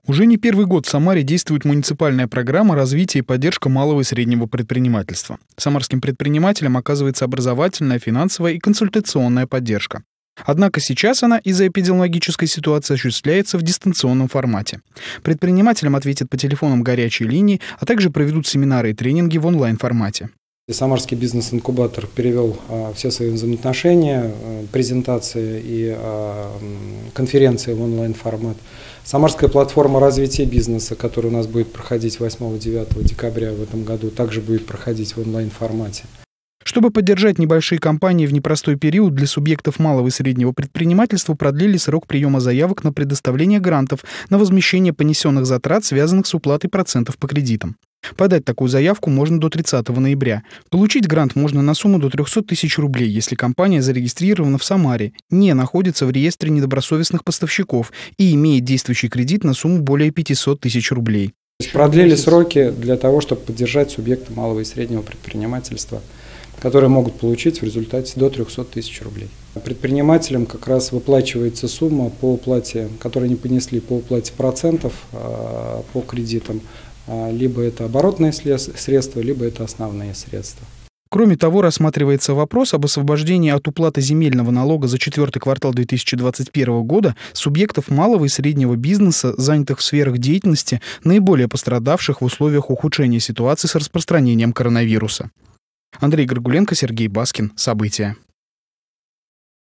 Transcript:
Уже не первый год в Самаре действует муниципальная программа развития и поддержка малого и среднего предпринимательства. Самарским предпринимателям оказывается образовательная, финансовая и консультационная поддержка. Однако сейчас она из-за эпидемиологической ситуации осуществляется в дистанционном формате. Предпринимателям ответят по телефонам горячей линии, а также проведут семинары и тренинги в онлайн-формате. Самарский бизнес-инкубатор перевел все свои взаимоотношения, презентации и конференции в онлайн-формат. Самарская платформа развития бизнеса, которая у нас будет проходить 8-9 декабря в этом году, также будет проходить в онлайн-формате. Чтобы поддержать небольшие компании в непростой период, для субъектов малого и среднего предпринимательства продлили срок приема заявок на предоставление грантов на возмещение понесенных затрат, связанных с уплатой процентов по кредитам. Подать такую заявку можно до 30 ноября. Получить грант можно на сумму до 300 тысяч рублей, если компания зарегистрирована в Самаре, не находится в реестре недобросовестных поставщиков и имеет действующий кредит на сумму более 500 тысяч рублей. Продлили сроки для того, чтобы поддержать субъекты малого и среднего предпринимательства, которые могут получить в результате до 300 тысяч рублей. Предпринимателям как раз выплачивается сумма по уплате, которую они понесли по уплате процентов по кредитам, либо это оборотные средства, либо это основные средства. Кроме того, рассматривается вопрос об освобождении от уплаты земельного налога за четвертый квартал 2021 года субъектов малого и среднего бизнеса, занятых в сферах деятельности, наиболее пострадавших в условиях ухудшения ситуации с распространением коронавируса. Андрей Горгуленко, Сергей Баскин. События.